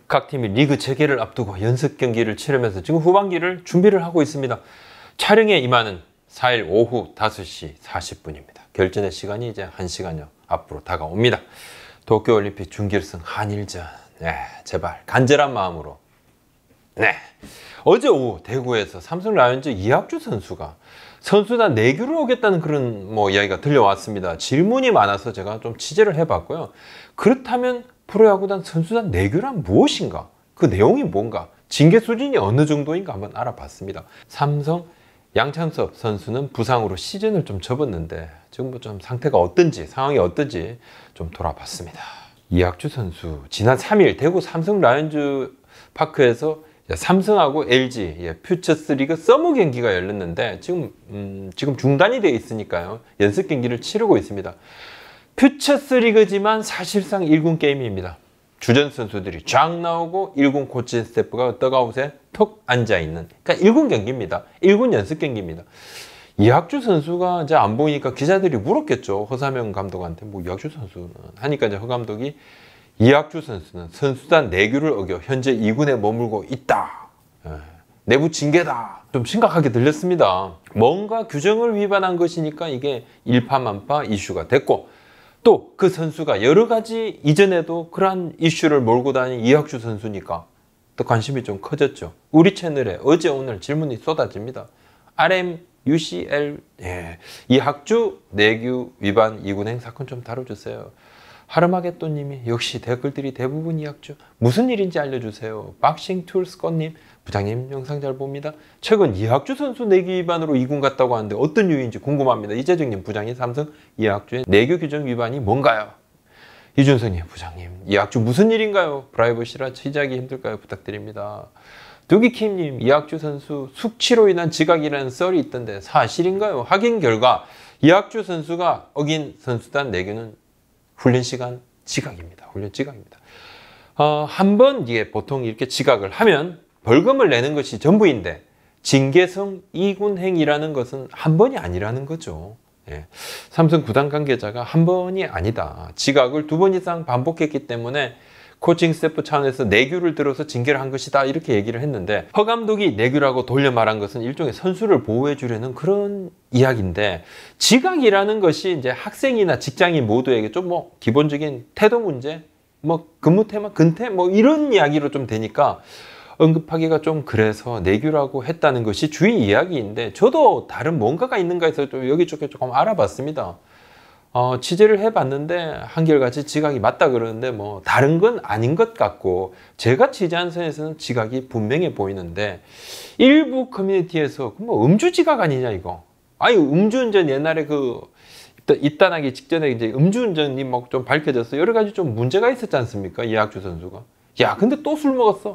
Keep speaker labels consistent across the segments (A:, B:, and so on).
A: 각 팀이 리그 재개를 앞두고 연습 경기를 치르면서 지금 후반기를 준비를 하고 있습니다. 촬영에 임하는 4일 오후 5시 40분입니다. 결전의 시간이 이제 1시간여 앞으로 다가옵니다. 도쿄올림픽 준결승 한일전. 네, 제발 간절한 마음으로. 네, 어제 오후 대구에서 삼성 라이온즈 이학주 선수가 선수단 내규를 오겠다는 그런 이야기가 들려왔습니다. 질문이 많아서 제가 좀 취재를 해봤고요. 그렇다면 프로야구단 선수단 내규란 무엇인가? 그 내용이 뭔가? 징계 수준이 어느 정도인가 한번 알아봤습니다. 삼성 양찬섭 선수는 부상으로 시즌을 좀 접었는데 지금 좀 상태가 어떤지, 상황이 어떤지 좀 돌아봤습니다. 이학주 선수 지난 3일 대구 삼성 라이온즈 파크에서 삼성하고 LG 퓨처스 리그 서머 경기가 열렸는데 지금 중단이 되어 있으니까요. 연습 경기를 치르고 있습니다. 퓨처스 리그지만 사실상 1군 게임입니다. 주전 선수들이 쫙 나오고 1군 코칭 스태프가 더그아웃에 턱 앉아있는, 그러니까 1군 경기입니다. 1군 연습 경기입니다. 이학주 선수가 이제 안 보이니까 기자들이 물었겠죠. 허사명 감독한테 이학주 선수는 하니까 이제 허 감독이 이학주 선수는 선수단 내규를 어겨 현재 2군에 머물고 있다. 내부 징계다. 좀 심각하게 들렸습니다. 뭔가 규정을 위반한 것이니까 이게 일파만파 이슈가 됐고, 또 그 선수가 여러 가지 이전에도 그러한 이슈를 몰고 다닌 이학주 선수니까 또 관심이 좀 커졌죠. 우리 채널에 어제 오늘 질문이 쏟아집니다. RM, UCL, 이학주 내규 위반 2군 행사건 좀 다뤄주세요. 하르마게또님이 역시 댓글들이 대부분 이학주 무슨 일인지 알려주세요. 박싱 툴스건님, 부장님 영상 잘 봅니다. 최근 이학주 선수 내규 위반으로 2군 갔다고 하는데 어떤 이유인지 궁금합니다. 이재정님 부장님, 삼성 이학주의 내규 규정 위반이 뭔가요? 이준성님 부장님, 이학주 무슨 일인가요? 프라이버시라 취재하기 힘들까요? 부탁드립니다. 두기킴님, 이학주 선수 숙취로 인한 지각이라는 썰이 있던데 사실인가요? 확인 결과 이학주 선수가 어긴 선수단 내규는 훈련 시간 지각입니다. 훈련 지각입니다. 한 번 보통 이렇게 지각을 하면 벌금을 내는 것이 전부인데 징계성 2군 행위라는 것은 한 번이 아니라는 거죠. 삼성 구단 관계자가 한 번이 아니다. 지각을 2번 이상 반복했기 때문에 코칭 스태프 차원에서 내규를 들어서 징계를 한 것이다. 이렇게 얘기를 했는데 허 감독이 내규라고 돌려 말한 것은 일종의 선수를 보호해 주려는 그런 이야기인데, 지각이라는 것이 이제 학생이나 직장인 모두에게 좀 기본적인 태도 문제, 근무 테마, 근태 이런 이야기로 좀 되니까 언급하기가 좀 그래서 내규라고 했다는 것이 주의 이야기인데, 저도 다른 뭔가가 있는가 해서 좀 여기저기 조금 알아봤습니다. 취재를 해봤는데 한결같이 지각이 맞다 그러는데 다른 건 아닌 것 같고, 제가 취재한 선에서는 지각이 분명해 보이는데 일부 커뮤니티에서 음주 지각 아니냐 이거. 아니 음주운전 옛날에 입단하기 직전에 이제 음주운전이 좀 밝혀져서 여러 가지 좀 문제가 있었지 않습니까? 이학주 선수가. 야 근데 또 술 먹었어.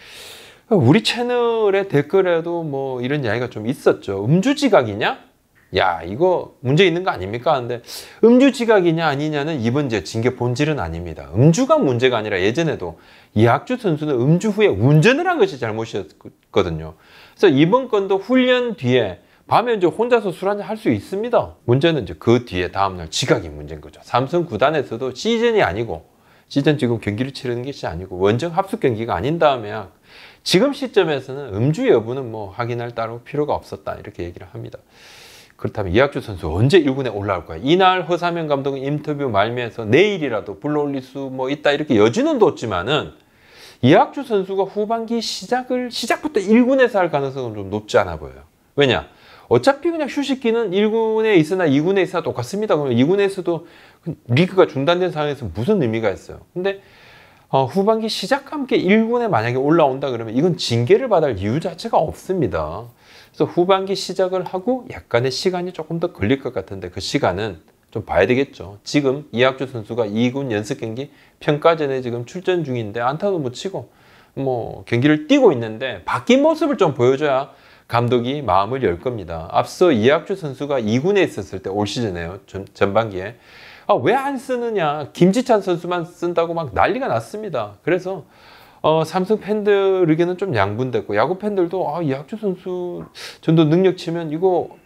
A: 우리 채널의 댓글에도 이런 이야기가 좀 있었죠. 음주 지각이냐? 야 이거 문제 있는 거 아닙니까? 근데 음주 지각이냐 아니냐는 이번 징계 본질은 아닙니다. 음주가 문제가 아니라 예전에도 이학주 선수는 음주 후에 운전을 한 것이 잘못이었거든요. 그래서 이번 건도 훈련 뒤에 밤에 이제 혼자서 술 한잔 할 수 있습니다. 문제는 이제 그 뒤에 다음날 지각이 문제인 거죠. 삼성 구단에서도 시즌이 아니고, 시즌 지금 경기를 치르는 것이 아니고 원정 합숙 경기가 아닌 다음에 지금 시점에서는 음주 여부는 확인할 따로 필요가 없었다. 이렇게 얘기를 합니다. 그렇다면 이학주 선수 언제 1군에 올라올 거야? 이날 허사명 감독은 인터뷰 말미에서 내일이라도 불러올릴 수 있다 이렇게 여지는 뒀지만은 이학주 선수가 후반기 시작부터 1군에서 할 가능성은 좀 높지 않아 보여요. 왜냐? 어차피 그냥 휴식기는 1군에 있으나 2군에 있으나 똑같습니다. 그러면 2군에서도 리그가 중단된 상황에서 무슨 의미가 있어요? 근데 후반기 시작과 함께 1군에 만약에 올라온다 그러면 이건 징계를 받을 이유 자체가 없습니다. 그래서 후반기 시작을 하고 약간의 시간이 조금 더 걸릴 것 같은데 그 시간은 좀 봐야 되겠죠. 지금 이학주 선수가 2군 연습 경기 평가전에 지금 출전 중인데 안타도 못 치고 경기를 뛰고 있는데 바뀐 모습을 좀 보여줘야 감독이 마음을 열 겁니다. 앞서 이학주 선수가 2군에 있었을 때 올 시즌에요. 전반기에 왜 안 쓰느냐, 김지찬 선수만 쓴다고 난리가 났습니다. 그래서 삼성 팬들 의견은 좀 양분됐고, 야구 팬들도 이학주 선수 정도 능력 치면 이거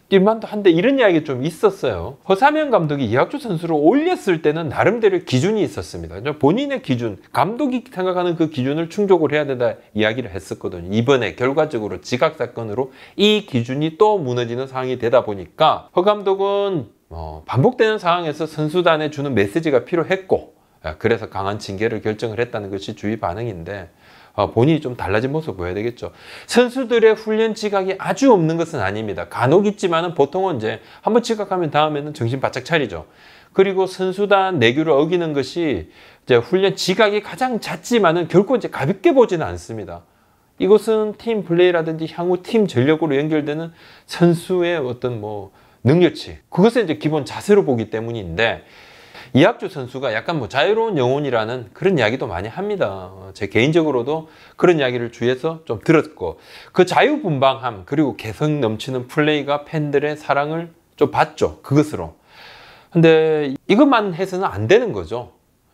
A: 뛸만도 한데 이런 이야기 좀 있었어요. 허삼영 감독이 이학주 선수를 올렸을 때는 나름대로 기준이 있었습니다. 본인의 기준, 감독이 생각하는 그 기준을 충족을 해야 된다 이야기를 했었거든요. 이번에 결과적으로 지각 사건으로 이 기준이 또 무너지는 상황이 되다 보니까 허 감독은 반복되는 상황에서 선수단에 주는 메시지가 필요했고, 그래서 강한 징계를 결정을 했다는 것이 주위 반응인데, 본인이 좀 달라진 모습을 보여야 되겠죠. 선수들의 훈련 지각이 아주 없는 것은 아닙니다. 간혹 있지만은 보통은 이제 한번 지각하면 다음에는 정신 바짝 차리죠. 그리고 선수단 내규를 어기는 것이 이제 훈련 지각이 가장 잦지만은 결코 이제 가볍게 보지는 않습니다. 이것은 팀 플레이라든지 향후 팀 전력으로 연결되는 선수의 어떤 능력치, 그것을 이제 기본 자세로 보기 때문인데, 이학주 선수가 약간 자유로운 영혼이라는 그런 이야기도 많이 합니다. 제 개인적으로도 그런 이야기를 주위에서 좀 들었고, 그 자유분방함 그리고 개성 넘치는 플레이가 팬들의 사랑을 좀 받죠. 그것으로. 근데 이것만 해서는 안 되는 거죠.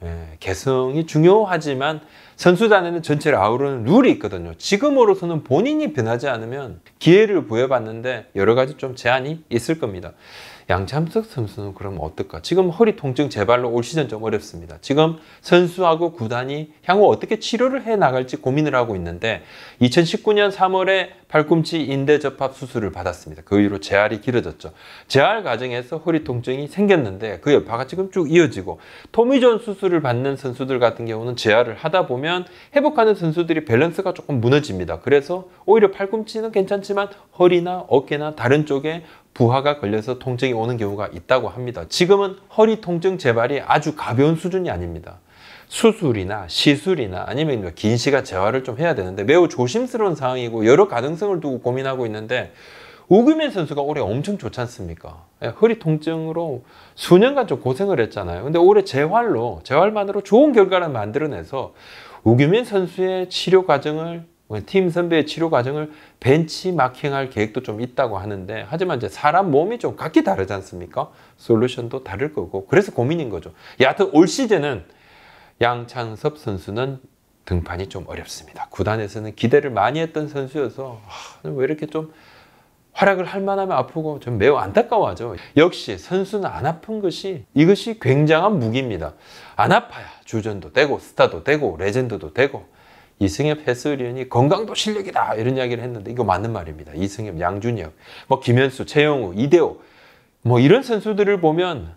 A: 개성이 중요하지만 선수단에는 전체를 아우르는 룰이 있거든요. 지금으로서는 본인이 변하지 않으면 기회를 부여받는데 여러 가지 좀 제한이 있을 겁니다. 양참석 선수는 그럼 어떨까? 지금 허리 통증 재발로 올 시즌 좀 어렵습니다. 지금 선수하고 구단이 향후 어떻게 치료를 해 나갈지 고민을 하고 있는데, 2019년 3월에 팔꿈치 인대 접합 수술을 받았습니다. 그 이후로 재활이 길어졌죠. 재활 과정에서 허리 통증이 생겼는데 그 여파가 지금 쭉 이어지고, 토미존 수술을 받는 선수들 같은 경우는 재활을 하다 보면 회복하는 선수들이 밸런스가 조금 무너집니다. 그래서 오히려 팔꿈치는 괜찮지만 허리나 어깨나 다른 쪽에 부하가 걸려서 통증이 오는 경우가 있다고 합니다. 지금은 허리 통증 재발이 아주 가벼운 수준이 아닙니다. 수술이나 시술이나 아니면 긴 시간 재활을 좀 해야 되는데 매우 조심스러운 상황이고 여러 가능성을 두고 고민하고 있는데, 우규민 선수가 올해 엄청 좋지 않습니까? 허리 통증으로 수년간 좀 고생을 했잖아요. 근데 올해 재활만으로 좋은 결과를 만들어내서 우규민 선수의 치료 과정을, 팀 선배의 치료 과정을 벤치마킹할 계획도 좀 있다고 하는데, 하지만 이제 사람 몸이 좀 각기 다르지 않습니까? 솔루션도 다를 거고, 그래서 고민인 거죠. 여하튼 올 시즌은 양찬섭 선수는 등판이 좀 어렵습니다. 구단에서는 기대를 많이 했던 선수여서 왜 이렇게 좀 활약을 할 만하면 아프고 좀 매우 안타까워하죠. 역시 선수는 안 아픈 것이, 이것이 굉장한 무기입니다. 안 아파야 주전도 되고 스타도 되고 레전드도 되고. 이승엽 해설위원이 건강도 실력이다 이런 이야기를 했는데 이거 맞는 말입니다. 이승엽, 양준혁, 김현수, 최영우, 이대호 이런 선수들을 보면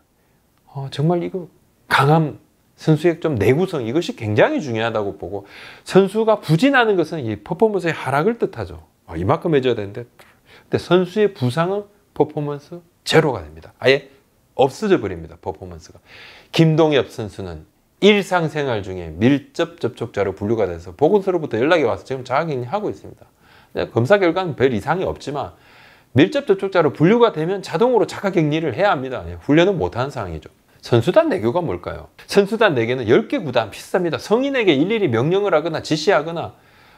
A: 정말 이거 강함, 선수의 좀 내구성, 이것이 굉장히 중요하다고 보고, 선수가 부진하는 것은 이 퍼포먼스의 하락을 뜻하죠. 이만큼 해줘야 되는데, 근데 선수의 부상은 퍼포먼스 제로가 됩니다. 아예 없어져 버립니다. 퍼포먼스가. 김동엽 선수는 일상생활 중에 밀접 접촉자로 분류가 돼서 보건소로부터 연락이 와서 지금 자가격리하고 있습니다. 검사 결과는 별 이상이 없지만 밀접 접촉자로 분류가 되면 자동으로 자가격리를 해야 합니다. 훈련은 못하는 상황이죠. 선수단 내교가 뭘까요? 선수단 내교는 10개 구단 비슷합니다. 성인에게 일일이 명령을 하거나 지시하거나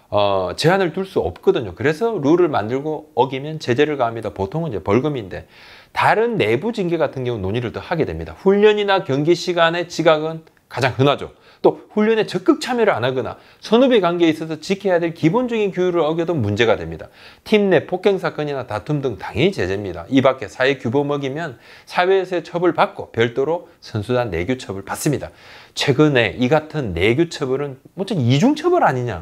A: 제한을 둘 수 없거든요. 그래서 룰을 만들고 어기면 제재를 가합니다. 보통은 이제 벌금인데, 다른 내부 징계 같은 경우 논의를 더 하게 됩니다. 훈련이나 경기 시간에 지각은 가장 흔하죠. 또 훈련에 적극 참여를 안 하거나 선후배 관계에 있어서 지켜야 될 기본적인 규율을 어겨도 문제가 됩니다. 팀 내 폭행 사건이나 다툼 등 당연히 제재입니다. 이 밖에 사회 규범 어기면 사회에서의 처벌받고 별도로 선수단 내규 처벌 받습니다. 최근에 이 같은 내규 처벌은 이중 처벌 아니냐,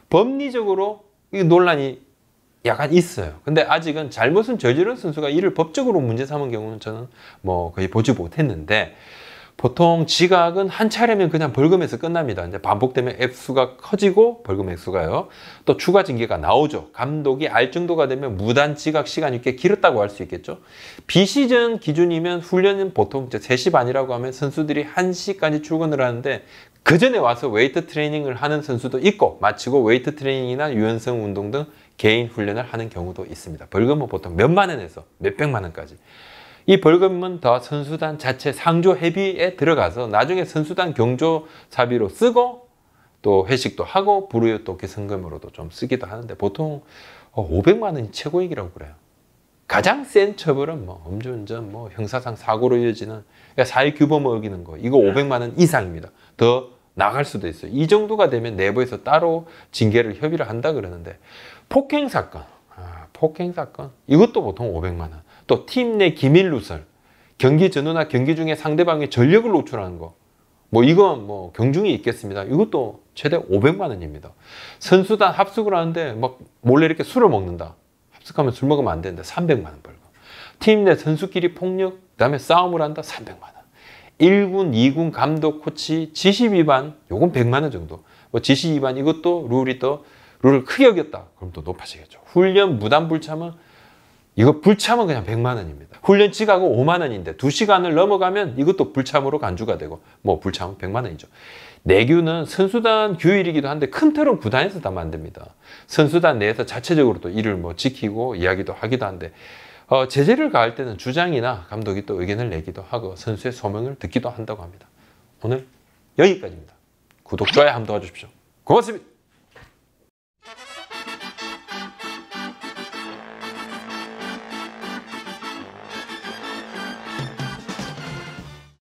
A: 법리적으로 이 논란이 약간 있어요. 근데 아직은 잘못은 저지른 선수가 이를 법적으로 문제 삼은 경우는 저는 거의 보지 못했는데, 보통 지각은 한 차례면 그냥 벌금에서 끝납니다. 이제 반복되면 액수가 커지고 벌금 액수가요. 또 추가 징계가 나오죠. 감독이 알 정도가 되면 무단 지각 시간이 꽤 길었다고 할 수 있겠죠. 비시즌 기준이면 훈련은 보통 이제 3시 반이라고 하면 선수들이 1시까지 출근을 하는데, 그 전에 와서 웨이트 트레이닝을 하는 선수도 있고, 마치고 웨이트 트레이닝이나 유연성 운동 등 개인 훈련을 하는 경우도 있습니다. 벌금은 보통 몇만 원에서 몇백만 원까지. 이 벌금은 더 선수단 자체 상조 회비에 들어가서 나중에 선수단 경조사비로 쓰고, 또 회식도 하고 불우의 또 개선금으로도 좀 쓰기도 하는데, 보통 500만 원이 최고액이라고 그래요. 가장 센 처벌은 음주운전, 형사상 사고로 이어지는, 그러니까 사회규범을 어기는 거, 이거 500만 원 이상입니다. 더 나갈 수도 있어요. 이 정도가 되면 내부에서 따로 징계를 협의를 한다 그러는데, 폭행 사건 이것도 보통 500만 원. 또 팀 내 기밀 누설, 경기 전후나 경기 중에 상대방의 전력을 노출하는 거, 뭐 이건 뭐 경중이 있겠습니다. 이것도 최대 500만 원입니다. 선수단 합숙을 하는데 막 몰래 이렇게 술을 먹는다. 합숙하면 술 먹으면 안 되는데 300만 원 벌금. 팀 내 선수끼리 폭력, 그다음에 싸움을 한다. 300만 원. 1군, 2군 감독, 코치 지시 위반, 요건 100만 원 정도. 뭐 지시 위반 이것도 룰을 크게 어겼다. 그럼 또 높아지겠죠. 훈련 무단 불참은 이거 불참은 그냥 100만 원입니다. 훈련 지각은 5만 원인데 2시간을 넘어가면 이것도 불참으로 간주가 되고 뭐 불참은 100만 원이죠. 내규는 선수단 규율이기도 한데 큰 틀은 구단에서 다 만듭니다. 선수단 내에서 자체적으로 또 이를 뭐 지키고 이야기도 하기도 한데 제재를 가할 때는 주장이나 감독이 또 의견을 내기도 하고 선수의 소명을 듣기도 한다고 합니다. 오늘 여기까지입니다. 구독, 좋아요 한번 도와주십시오. 고맙습니다.